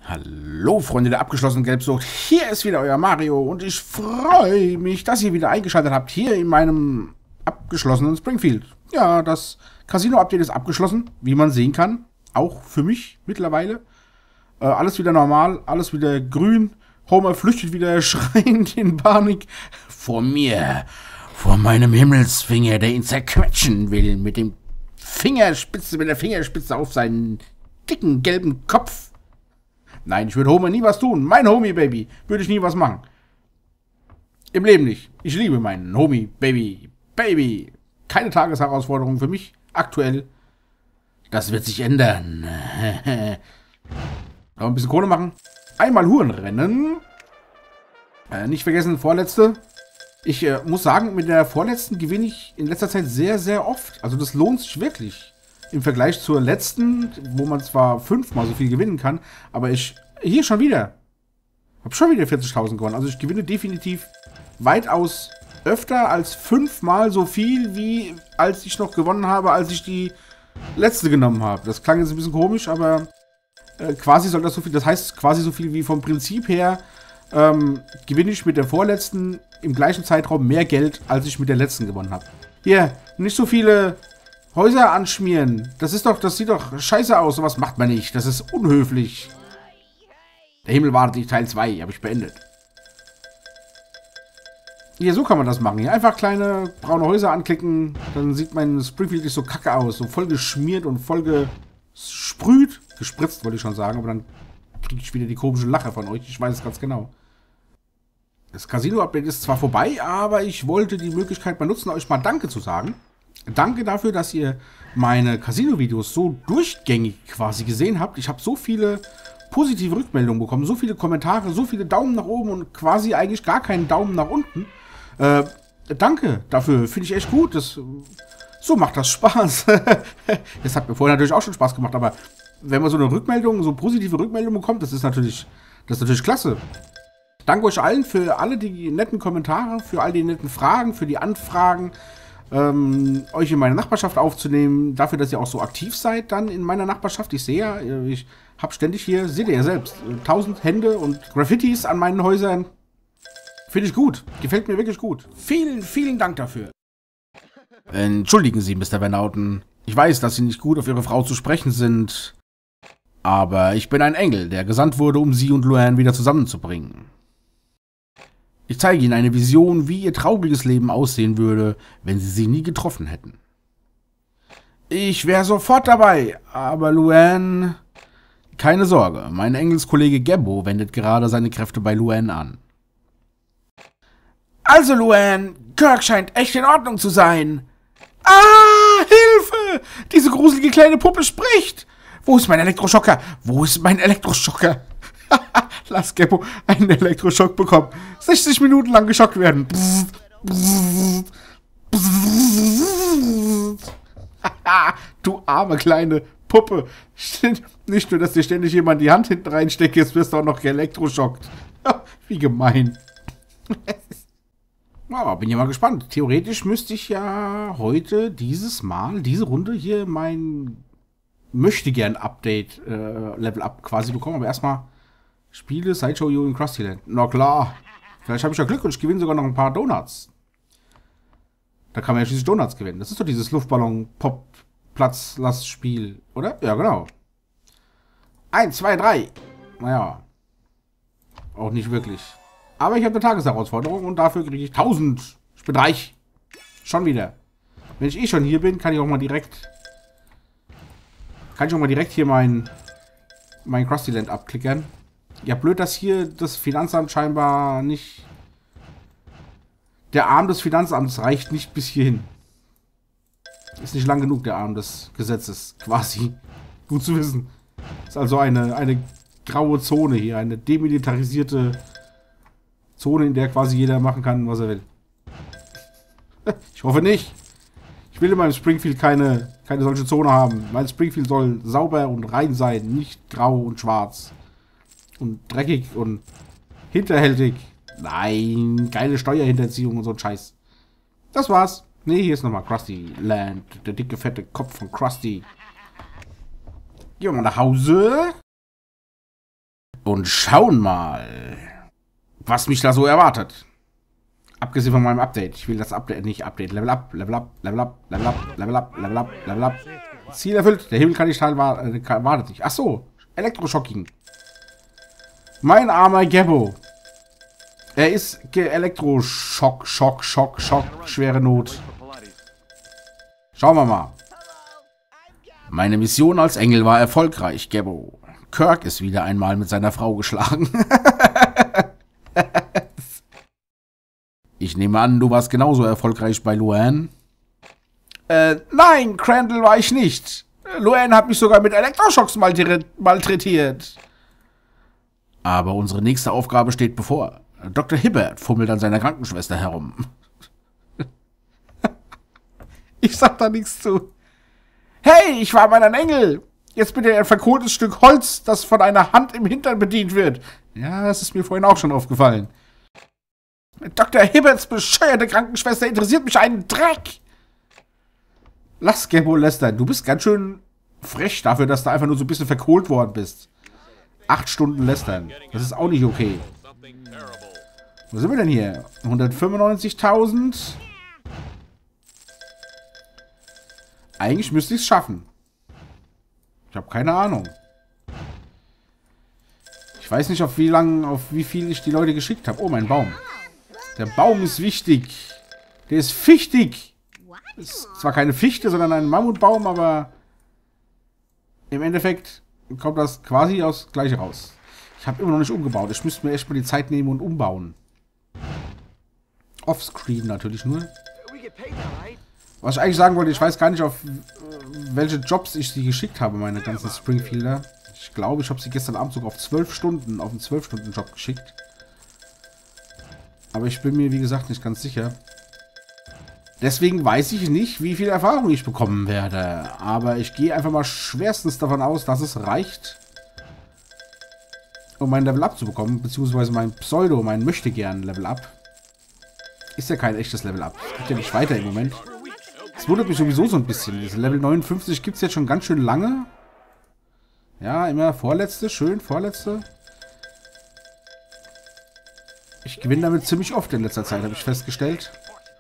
Hallo Freunde der abgeschlossenen Gelbsucht, hier ist wieder euer Mario und ich freue mich, dass ihr wieder eingeschaltet habt hier in meinem abgeschlossenen Springfield. Ja, das Casino-Update ist abgeschlossen, wie man sehen kann, auch für mich mittlerweile. Alles wieder normal, alles wieder grün, Homer flüchtet wieder schreiend in Panik. Vor mir, vor meinem Himmelsfinger, der ihn zerquetschen will mit der Fingerspitze auf seinen dicken gelben Kopf. Nein, ich würde Homer nie was tun. Mein Homie, Baby. Würde ich nie was machen. Im Leben nicht. Ich liebe meinen Homie, Baby. Baby. Keine Tagesherausforderung für mich. Aktuell. Das wird sich ändern. Noch ein bisschen Kohle machen. Einmal Hurenrennen. Nicht vergessen, vorletzte. Ich muss sagen, mit der vorletzten gewinne ich in letzter Zeit sehr, sehr oft. Also das lohnt sich wirklich. Im Vergleich zur letzten, wo man zwar 5-mal so viel gewinnen kann, aber ich hier schon wieder. Hab schon wieder 40.000 gewonnen. Also ich gewinne definitiv weitaus öfter als 5-mal so viel, wie als ich noch gewonnen habe, als ich die letzte genommen habe. Das klang jetzt ein bisschen komisch, aber quasi soll das so viel, das heißt quasi so viel wie vom Prinzip her gewinne ich mit der vorletzten im gleichen Zeitraum mehr Geld, als ich mit der letzten gewonnen habe. Hier, nicht so viele Häuser anschmieren. Das sieht doch scheiße aus. Sowas macht man nicht. Das ist unhöflich. Der Himmel wartet nicht, Teil 2. Habe ich beendet. Hier, so kann man das machen. Hier einfach kleine braune Häuser anklicken. Dann sieht mein Springfield nicht so kacke aus. So voll geschmiert und voll gesprüht. Gespritzt, wollte ich schon sagen. Aber dann kriege ich wieder die komische Lache von euch. Ich weiß es ganz genau. Das Casino-Update ist zwar vorbei, aber ich wollte die Möglichkeit mal nutzen, euch mal Danke zu sagen. Danke dafür, dass ihr meine Casino-Videos so durchgängig quasi gesehen habt. Ich habe so viele positive Rückmeldungen bekommen, so viele Kommentare, so viele Daumen nach oben und quasi eigentlich gar keinen Daumen nach unten. Danke dafür, finde ich echt gut. So macht das Spaß. Das hat mir vorher natürlich auch schon Spaß gemacht, aber wenn man so eine Rückmeldung, so positive Rückmeldung bekommt, das ist natürlich klasse. Danke euch allen für alle die netten Kommentare, für all die netten Fragen, für die Anfragen. Euch in meine Nachbarschaft aufzunehmen, dafür, dass ihr auch so aktiv seid dann in meiner Nachbarschaft. Ich sehe ja, ich habe ständig hier, seht ihr ja selbst, 1000 Hände und Graffitis an meinen Häusern. Finde ich gut, gefällt mir wirklich gut. Vielen, vielen Dank dafür. Entschuldigen Sie, Mr. Van Houten. Ich weiß, dass Sie nicht gut auf Ihre Frau zu sprechen sind, aber ich bin ein Engel, der gesandt wurde, um Sie und Luann wieder zusammenzubringen. Ich zeige Ihnen eine Vision, wie Ihr trauriges Leben aussehen würde, wenn Sie sie nie getroffen hätten. Ich wäre sofort dabei, aber Luann... Keine Sorge, mein Engelskollege Gabbo wendet gerade seine Kräfte bei Luann an. Also Luann, Kirk scheint echt in Ordnung zu sein. Ah, Hilfe! Diese gruselige kleine Puppe spricht! Wo ist mein Elektroschocker? Wo ist mein Elektroschocker? Lass Gabbo einen Elektroschock bekommen. 60 Minuten lang geschockt werden. Du arme kleine Puppe. Nicht nur, dass dir ständig jemand die Hand hinten reinsteckt, jetzt wirst du auch noch elektroschockt. Wie gemein. Oh, bin ja mal gespannt. Theoretisch müsste ich ja heute diese Runde hier mein Möchtegern-Update Level-Up quasi bekommen. Aber erstmal Spiele, Sideshow You in Krusty Land. Na klar. Vielleicht habe ich ja Glück und ich gewinne sogar noch ein paar Donuts. Da kann man ja schließlich Donuts gewinnen. Das ist doch dieses Luftballon-Pop-Platz-Lass-Spiel, oder? Ja, genau. 1, 2, 3. Naja. Auch nicht wirklich. Aber ich habe eine Tagesherausforderung und dafür kriege ich 1000. Ich bin reich. Schon wieder. Wenn ich eh schon hier bin, kann ich auch mal direkt... hier mein Krusty Land abklickern. Ja, blöd, dass hier das Finanzamt scheinbar nicht... Der Arm des Finanzamts reicht nicht bis hierhin. Ist nicht lang genug, der Arm des Gesetzes. Quasi. Gut zu wissen. Ist also eine graue Zone hier. Eine demilitarisierte Zone, in der quasi jeder machen kann, was er will. Ich hoffe nicht. Ich will in meinem Springfield keine solche Zone haben. Mein Springfield soll sauber und rein sein. Nicht grau und schwarz. Und dreckig und hinterhältig. Nein, geile Steuerhinterziehung und so ein Scheiß. Das war's. Nee, hier ist nochmal Krusty Land. Der dicke, fette Kopf von Krusty. Gehen wir mal nach Hause. Und schauen mal, was mich da so erwartet. Abgesehen von meinem Update. Ich will das Update nicht Update. Level up, Level up, Level up, Level up, Level up, Level up, Level up. Ziel erfüllt. Der Himmel kann nicht wartet nicht. Ach so. Elektroschocking. Mein armer Gabbo. Er ist Elektroschock, Schock, schwere Not. Schauen wir mal. Meine Mission als Engel war erfolgreich, Gabbo. Kirk ist wieder einmal mit seiner Frau geschlagen. Ich nehme an, du warst genauso erfolgreich bei Luann. Nein, Crandall war ich nicht. Luann hat mich sogar mit Elektroschocks malträtiert. Aber unsere nächste Aufgabe steht bevor. Dr. Hibbert fummelt an seiner Krankenschwester herum. Ich sag da nichts zu. Hey, ich war mal ein Engel. Jetzt bin ich ein verkohltes Stück Holz, das von einer Hand im Hintern bedient wird. Ja, das ist mir vorhin auch schon aufgefallen. Dr. Hibberts bescheuerte Krankenschwester interessiert mich einen Dreck. Lass Gabbo lästern. Du bist ganz schön frech dafür, dass du einfach nur so ein bisschen verkohlt worden bist. 8 Stunden lästern. Das ist auch nicht okay. Wo sind wir denn hier? 195.000. Eigentlich müsste ich es schaffen. Ich habe keine Ahnung. Ich weiß nicht, auf wie viel ich die Leute geschickt habe. Oh, mein Baum. Der Baum ist wichtig. Der ist fichtig. Ist zwar keine Fichte, sondern ein Mammutbaum, aber im Endeffekt kommt das quasi aus gleich raus. Ich habe immer noch nicht umgebaut. Ich müsste mir echt mal die Zeit nehmen und umbauen. Offscreen natürlich nur. Was ich eigentlich sagen wollte, ich weiß gar nicht, auf welche Jobs ich sie geschickt habe, meine ganzen Springfielder. Ich glaube, ich habe sie gestern Abend sogar auf 12 Stunden, auf einen 12-Stunden-Job geschickt. Aber ich bin mir, wie gesagt, nicht ganz sicher. Deswegen weiß ich nicht, wie viel Erfahrung ich bekommen werde. Aber ich gehe einfach mal schwerstens davon aus, dass es reicht, um mein Level Up zu bekommen. Beziehungsweise mein Pseudo, mein Möchtegern Level Up. Ist ja kein echtes Level Up. Es geht ja nicht weiter im Moment. Das wundert mich sowieso so ein bisschen. Diese Level 59 gibt es jetzt schon ganz schön lange. Ja, immer vorletzte. Schön, vorletzte. Ich gewinne damit ziemlich oft in letzter Zeit, habe ich festgestellt.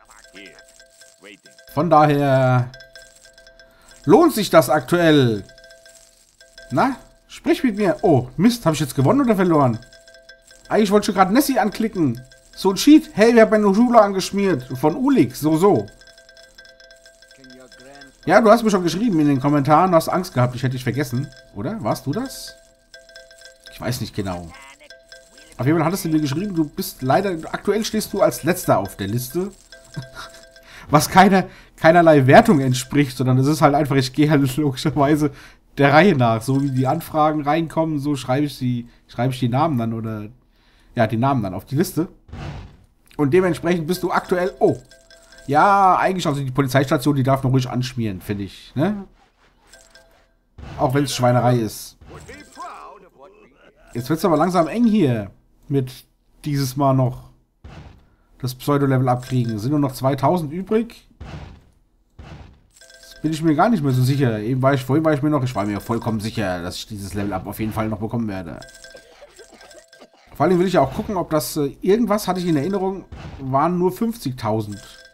Von daher lohnt sich das aktuell. Na, sprich mit mir. Oh, Mist, habe ich jetzt gewonnen oder verloren? Eigentlich wollte ich gerade Nessie anklicken. So ein Cheat. Hey, wir haben eine Schule angeschmiert. Von Ulik, so. Ja, du hast mir schon geschrieben in den Kommentaren. Du hast Angst gehabt, ich hätte dich vergessen. Oder? Warst du das? Ich weiß nicht genau. Auf jeden Fall hattest du mir geschrieben, du bist leider, aktuell stehst du als Letzter auf der Liste. Was keinerlei Wertung entspricht, sondern es ist halt einfach, ich gehe halt logischerweise der Reihe nach. So wie die Anfragen reinkommen, so schreibe ich die Namen dann oder, ja, die Namen dann auf die Liste. Und dementsprechend bist du aktuell, oh, ja, eigentlich, also die Polizeistation, die darf noch ruhig anschmieren, finde ich, ne? Auch wenn es Schweinerei ist. Jetzt wird es aber langsam eng hier mit dieses Mal noch das Pseudo-Level abkriegen. Es sind nur noch 2000 übrig. Das bin ich mir gar nicht mehr so sicher. Vorhin war ich mir vollkommen sicher, dass ich dieses Level Up auf jeden Fall noch bekommen werde. Vor allem will ich ja auch gucken, ob das irgendwas, hatte ich in Erinnerung, waren nur 50.000.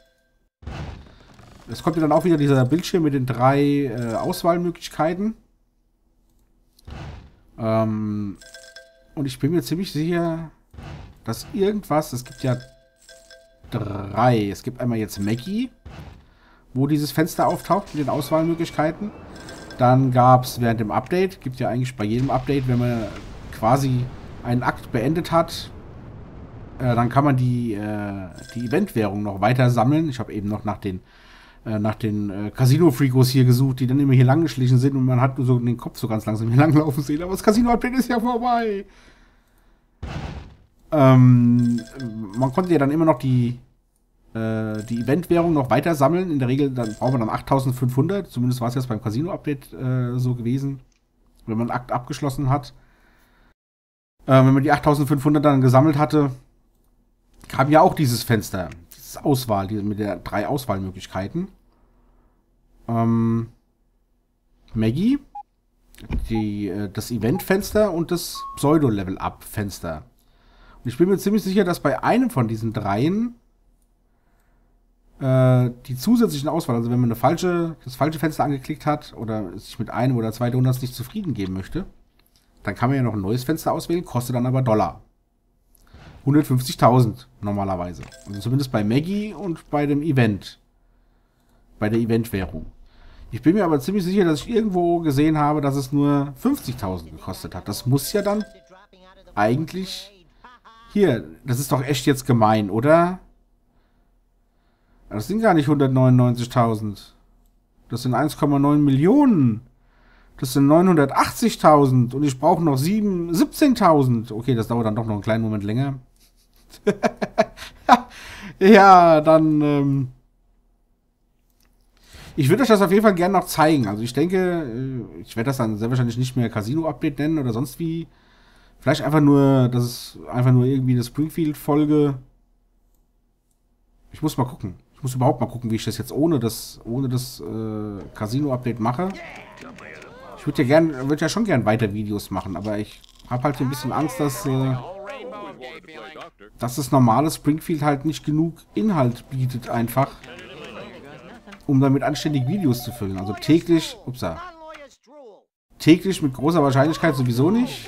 Es kommt ja dann auch wieder dieser Bildschirm mit den 3 Auswahlmöglichkeiten. Und ich bin mir ziemlich sicher, dass irgendwas, es gibt ja 3. Es gibt einmal jetzt Maggie, wo dieses Fenster auftaucht mit den Auswahlmöglichkeiten. Dann gab es während dem Update, gibt ja eigentlich bei jedem Update, wenn man quasi einen Akt beendet hat, dann kann man die Eventwährung noch weiter sammeln. Ich habe eben noch nach den Casino-Freakos hier gesucht, die dann immer hier lang geschlichen sind und man hat nur so den Kopf so ganz langsam hier langlaufen sehen. Aber das Casino-Update ist ja vorbei. Man konnte ja dann immer noch die Eventwährung noch weiter sammeln. In der Regel dann braucht man dann 8.500. Zumindest war es jetzt beim Casino-Update so gewesen, wenn man einen Akt abgeschlossen hat. Wenn man die 8.500 dann gesammelt hatte, kam ja auch dieses Fenster, dieses Auswahl, mit der 3 Auswahlmöglichkeiten. Maggie, das Event-Fenster und das Pseudo-Level-Up-Fenster. Und ich bin mir ziemlich sicher, dass bei einem von diesen dreien die zusätzlichen Auswahl, also wenn man das falsche Fenster angeklickt hat oder sich mit einem oder zwei Donuts nicht zufrieden geben möchte, dann kann man ja noch ein neues Fenster auswählen, kostet dann aber $. 150.000 normalerweise. Also zumindest bei Maggie und bei dem Event. Bei der Event-Währung. Ich bin mir aber ziemlich sicher, dass ich irgendwo gesehen habe, dass es nur 50.000 gekostet hat. Das muss ja dann eigentlich... Hier, das ist doch echt jetzt gemein, oder? Das sind gar nicht 199.000. Das sind 1,9 Millionen. Das sind 980.000. Und ich brauche noch 17.000. Okay, das dauert dann doch noch einen kleinen Moment länger. Ja, dann... Ich würde euch das auf jeden Fall gerne noch zeigen. Also ich denke, ich werde das dann sehr wahrscheinlich nicht mehr Casino-Update nennen oder sonst wie. Vielleicht einfach nur, das ist einfach nur irgendwie eine Springfield-Folge. Ich muss mal gucken. Ich muss überhaupt mal gucken, wie ich das jetzt ohne das Casino-Update mache. Ich würde ja schon gern weiter Videos machen, aber ich habe halt so ein bisschen Angst, dass das normale Springfield halt nicht genug Inhalt bietet einfach, um damit anständig Videos zu füllen. Also täglich, täglich mit großer Wahrscheinlichkeit sowieso nicht.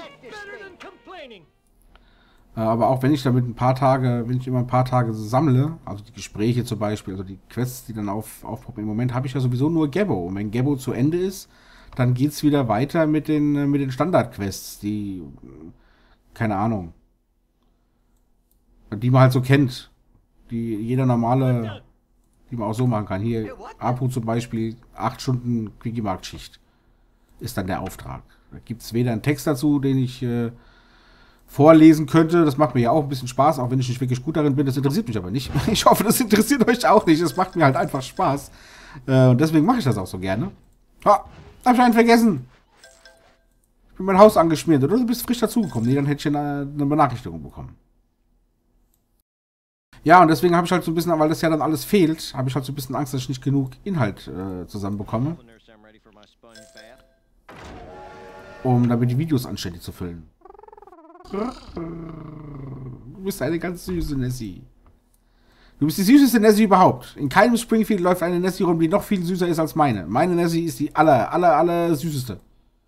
Aber auch wenn ich damit wenn ich immer ein paar Tage sammle, also die Gespräche zum Beispiel, also die Quests, die dann aufpoppen, im Moment habe ich ja sowieso nur Gabbo. Und wenn Gabbo zu Ende ist, dann geht es wieder weiter mit den Standard-Quests, die, keine Ahnung, die man halt so kennt, die jeder normale, die man auch so machen kann. Hier, Apu zum Beispiel, 8 Stunden Quickie-Markt-Schicht ist dann der Auftrag. Da gibt es weder einen Text dazu, den ich vorlesen könnte. Das macht mir ja auch ein bisschen Spaß, auch wenn ich nicht wirklich gut darin bin. Das interessiert mich aber nicht. Ich hoffe, das interessiert euch auch nicht. Es macht mir halt einfach Spaß. Und deswegen mache ich das auch so gerne. Ha, hab ich einen vergessen. Ich bin mein Haus angeschmiert. Oder du bist frisch dazugekommen. Nee, dann hätte ich eine Benachrichtigung bekommen. Ja, und deswegen habe ich halt so ein bisschen, weil das ja dann alles fehlt, habe ich halt so ein bisschen Angst, dass ich nicht genug Inhalt zusammenbekomme. Um damit die Videos anständig zu füllen. Du bist eine ganz süße Nessie. Du bist die süßeste Nessie überhaupt. In keinem Springfield läuft eine Nessie rum, die noch viel süßer ist als meine. Meine Nessie ist die aller süßeste.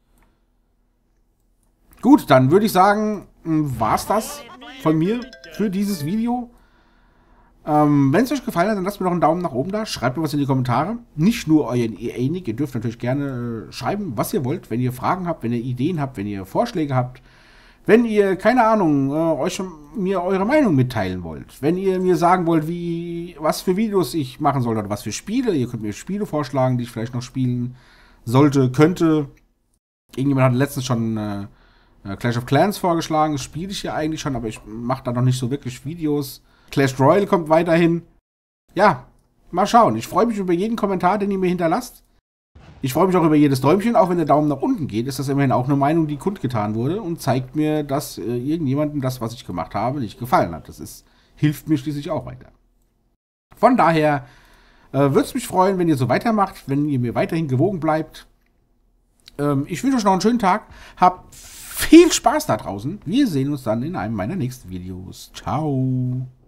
Gut, dann würde ich sagen, war's das von mir für dieses Video. Wenn es euch gefallen hat, dann lasst mir doch einen Daumen nach oben da. Schreibt mir was in die Kommentare. Nicht nur euren EA-Nick. Ihr dürft natürlich gerne schreiben, was ihr wollt. Wenn ihr Fragen habt, wenn ihr Ideen habt, wenn ihr Vorschläge habt. Wenn ihr, keine Ahnung, mir eure Meinung mitteilen wollt. Wenn ihr mir sagen wollt, was für Videos ich machen soll oder was für Spiele. Ihr könnt mir Spiele vorschlagen, die ich vielleicht noch spielen sollte, könnte. Irgendjemand hat letztens schon Clash of Clans vorgeschlagen. Das spiele ich ja eigentlich schon, aber ich mache da noch nicht so wirklich Videos. Clash Royale kommt weiterhin. Ja, mal schauen. Ich freue mich über jeden Kommentar, den ihr mir hinterlasst. Ich freue mich auch über jedes Däumchen, auch wenn der Daumen nach unten geht, ist das immerhin auch eine Meinung, die kundgetan wurde und zeigt mir, dass irgendjemandem das, was ich gemacht habe, nicht gefallen hat. Hilft mir schließlich auch weiter. Von daher würde es mich freuen, wenn ihr so weitermacht, wenn ihr mir weiterhin gewogen bleibt. Ich wünsche euch noch einen schönen Tag. Habt viel Spaß da draußen. Wir sehen uns dann in einem meiner nächsten Videos. Ciao.